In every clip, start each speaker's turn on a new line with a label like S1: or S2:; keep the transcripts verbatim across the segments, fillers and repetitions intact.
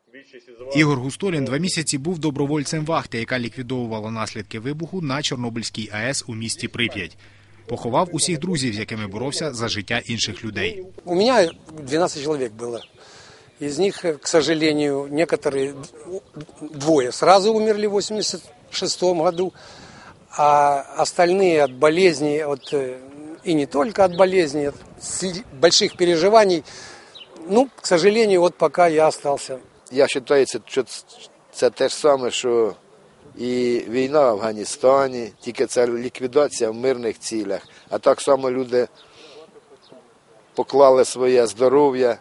S1: Ігор Густолін два місяці був добровольцем вахти, яка ліквідовувала наслідки вибуху на Чорнобильській АЕС у місті Прип'ять. Поховав усіх друзів, з якими боровся за життя інших людей.
S2: У мене дванадцять чоловік було. Из них, к сожалению, некоторые, двое сразу умерли в восемьдесят шестом году, а остальные от болезней, от, и не только от болезней, от больших переживаний. Ну, к сожалению, вот пока я остался.
S3: Я вважаю, що це те ж саме, що і війна в Афганістані, тільки це ліквідація в мирних цілях. А так само люди поклали своє здоров'я,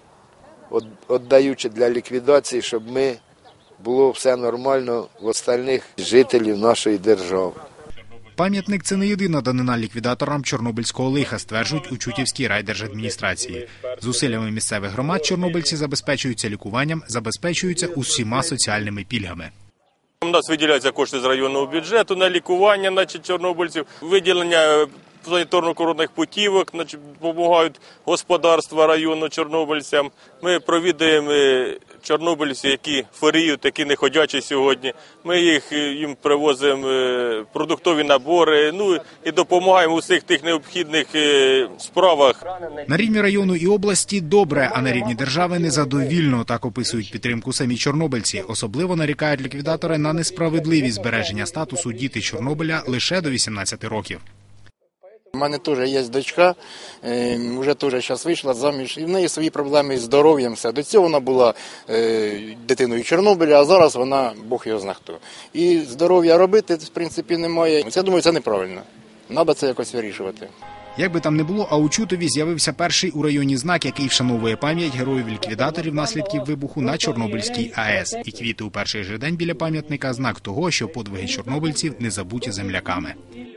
S3: віддаючи для ліквідації, щоб ми було все нормально в остальних жителів нашої держави.
S1: Пам'ятник – це не єдина данина ліквідаторам чорнобильського лиха, стверджують у Чутівській райдержадміністрації. Зусиллями місцевих громад чорнобильці забезпечуються лікуванням, забезпечуються усіма соціальними пільгами.
S4: У нас виділяються кошти з районного бюджету на лікування значить, чорнобильців, виділення санітарно-курортних путівок, значить, допомагають господарства району чорнобильцям. Ми провідуємо чорнобильців, які хворіють, які не ходячі сьогодні. Ми їх, їм привозимо продуктові набори, ну і допомагаємо у всіх тих необхідних справах.
S1: На рівні району і області добре, а на рівні держави незадовільно, так описують підтримку самі чорнобильці. Особливо нарікають ліквідатори на несправедливість збереження статусу діти Чорнобиля лише до вісімнадцяти років.
S5: У мене теж є дочка, вже теж зараз вийшла заміж, і в неї свої проблеми з здоров'ям. Все. До цього вона була дитиною Чорнобиля, а зараз вона, Бог його зна хто. І здоров'я робити, в принципі, немає. Я думаю, це неправильно. Треба це якось вирішувати.
S1: Як би там не було, а у Чутові з'явився перший у районі знак, який вшановує пам'ять героїв-ліквідаторів наслідків вибуху на Чорнобильській АЕС. І квіти у перший же день біля пам'ятника – знак того, що подвиги чорнобильців не забуті земляками.